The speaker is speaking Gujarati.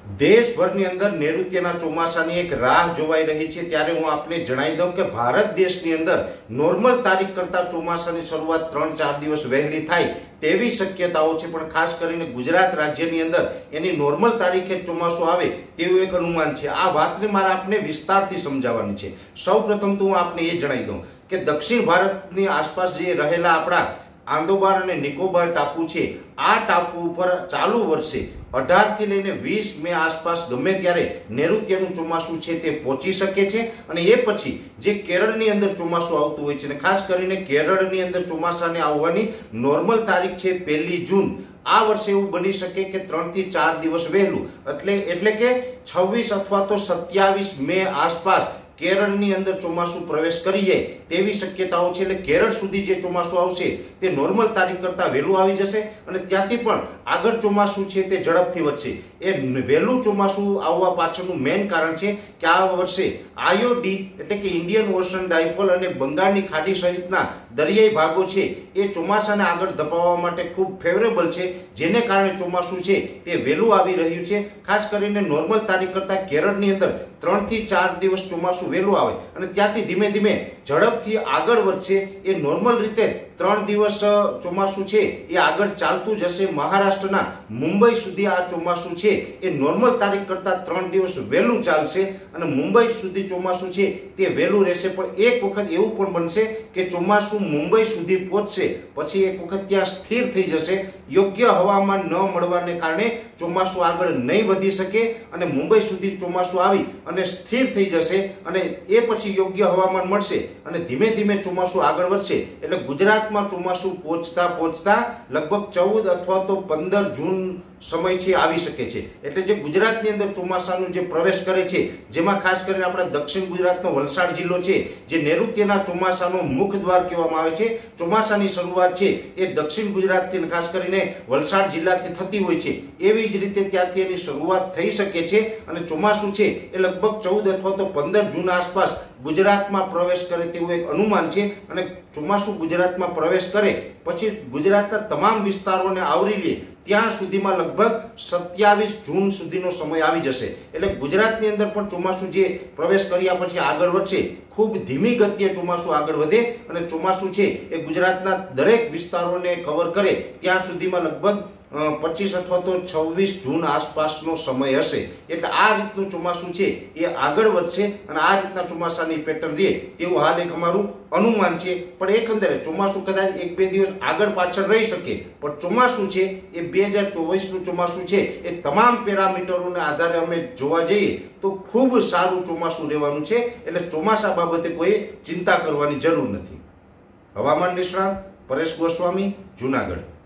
દેશભરની અંદર નૈઋત્યના ચોમાસાની એક રાહ જોવાઈ રહી છે, ત્યારે હું આપને જણાવી દઉં કે ભારત દેશની અંદર નોર્મલ તારીખ કરતા ચોમાસાની શરૂઆત 3-4 દિવસ વહેલી થાય તેવી શક્યતાઓ છે, પણ ખાસ કરીને ગુજરાત રાજ્યની અંદર એની નોર્મલ તારીખે ચોમાસું આવે તેવું એક અનુમાન છે। આ વાતને મારે આપને વિસ્તારથી સમજાવવાની છે। સૌપ્રથમ તો હું આપને એ જણાવી દઉં કે દક્ષિણ ભારતની આસપાસ જે રહેલા આપણા આંદોબાર અને નિકોબાર ટાપુ છે, આ ટાપુ ઉપર ચાલુ વર્ષે 18 થી લઈને 20 મે આસપાસ ગમે ત્યારે નૈઋત્યનું ચોમાસું છે તે પહોંચી શકે છે, અને એ પછી જે કેરળની અંદર ચોમાસું આવતું હોય છે, અને ખાસ કરીને કેરળની અંદર ચોમાસાને આવવાની નોર્મલ તારીખ છે 1 જૂન। આ વર્ષે એવું બની શકે કે 3 થી 4 દિવસ વહેલું, એટલે કે 26 અથવા તો 27 મે આસપાસ કેરળની અંદર ચોમાસું પ્રવેશ કરી જાય તેવી શક્યતાઓ છે। એટલે કેરળ સુધી જે ચોમાસું આવશે તે નોર્મલ તારીખ કરતા વહેલું આવી જશે, અને ત્યાંથી પણ આગળ ચોમાસું છે તે ઝડપથી વધશે। એ વહેલું ચોમાસું આવવા પાછળનું મેઇન કારણ છે કે આ વર્ષે આઈઓડી એટલે કે ઇન્ડિયન ઓશન ડાયપોલ અને બંગાળની ખાડી સહિતના દરિયાઈ ભાગો છે એ ચોમાસાને આગળ ધપાવવા માટે ખૂબ ફેવરેબલ છે, જેને કારણે ચોમાસું છે તે વહેલું આવી રહ્યું છે। ખાસ કરીને નોર્મલ તારીખ કરતા કેરળની અંદર 3 થી 4 દિવસ ચોમાસું વહેલું આવે અને ત્યાંથી ધીમે ધીમે ઝડપથી આગળ વધશે। એ નોર્મલ રીતે 3 દિવસ ચોમાસું છે એ આગળ ચાલતું જશે। મહારાષ્ટ્રના મુંબઈ સુધી આ ચોમાસું છે એ નોર્મલ તારીખ કરતા 3 દિવસ વહેલું ચાલશે, અને મુંબઈ સુધી ચોમાસું છે તે વહેલું રહેશે। પણ એક વખત એવું પણ બનશે કે ચોમાસું મુંબઈ સુધી પહોંચશે પછી એક વખત ત્યાં સ્થિર થઈ જશે। યોગ્ય હવામાન ન મળવાને કારણે ચોમાસું આગળ નહીં વધી શકે અને મુંબઈ સુધી ચોમાસું આવી અને સ્થિર થઈ જશે, અને એ પછી યોગ્ય હવામાન મળશે અને ધીમે ધીમે ચોમાસું આગળ વધશે। એટલે ગુજરાતમાં ચોમાસું પહોંચતા લગભગ 14 અથવા તો 15 જૂન સમય છે આવી શકે છે। એટલે જે ગુજરાતની અંદર ચોમાસાનો જે પ્રવેશ કરે છે, જેમાં ખાસ કરીને આપણા દક્ષિણ ગુજરાતનો વલસાડ જિલ્લો છે જે નૈઋત્યના ચોમાસાનો મુખ દ્વાર કહેવામાં આવે છે। ચોમાસાની શરૂઆત છે એ દક્ષિણ ગુજરાતથી ખાસ કરીને વલસાડ જિલ્લાથી થતી હોય છે, એવી જ રીતે ત્યાંથી એની શરૂઆત થઈ શકે છે, અને ચોમાસું છે એ લગભગ 14 અથવા તો 15 જૂન આસપાસ ગુજરાતમાં પ્રવેશ કરે તેવું એક અનુમાન છે। અને ચોમાસું ગુજરાતમાં પ્રવેશ કરે પછી ગુજરાતના તમામ વિસ્તારોને આવરી લે ત્યાં સુધીમાં લગભગ 27 જૂન સુધીનો સમય આવી જશે। એટલે ગુજરાતની અંદર પણ ચોમાસું જે પ્રવેશ કર્યા પછી આગળ વધશે, ખૂબ ધીમી ગતિએ ચોમાસું આગળ વધે, અને ચોમાસું છે એ ગુજરાતના દરેક વિસ્તારોને કવર કરે ત્યાં સુધીમાં લગભગ 25 અથવા તો 26 જૂન આસપાસનો સમય હશે। એટલે આ રીતનું ચોમાસું છે એ આગળ વધશે, અને આ રીતના ચોમાસાની પેટર્ન રહે તેવું હાલ એક અમારું અનુમાન છે। પણ એકંદરે ચોમાસું કદાચ 1-2 દિવસ આગળ પાછળ રહી શકે, પણ ચોમાસું છે એ 2024નું ચોમાસું છે એ તમામ પેરામીટરોના આધારે અમે જોવા જઈએ તો ખૂબ સારું ચોમાસું રહેવાનું છે। એટલે ચોમાસા બાબતે કોઈ ચિંતા કરવાની જરૂર નથી। હવામાન નિષ્ણાત પરેશ ગોસ્વામી, જૂનાગઢ।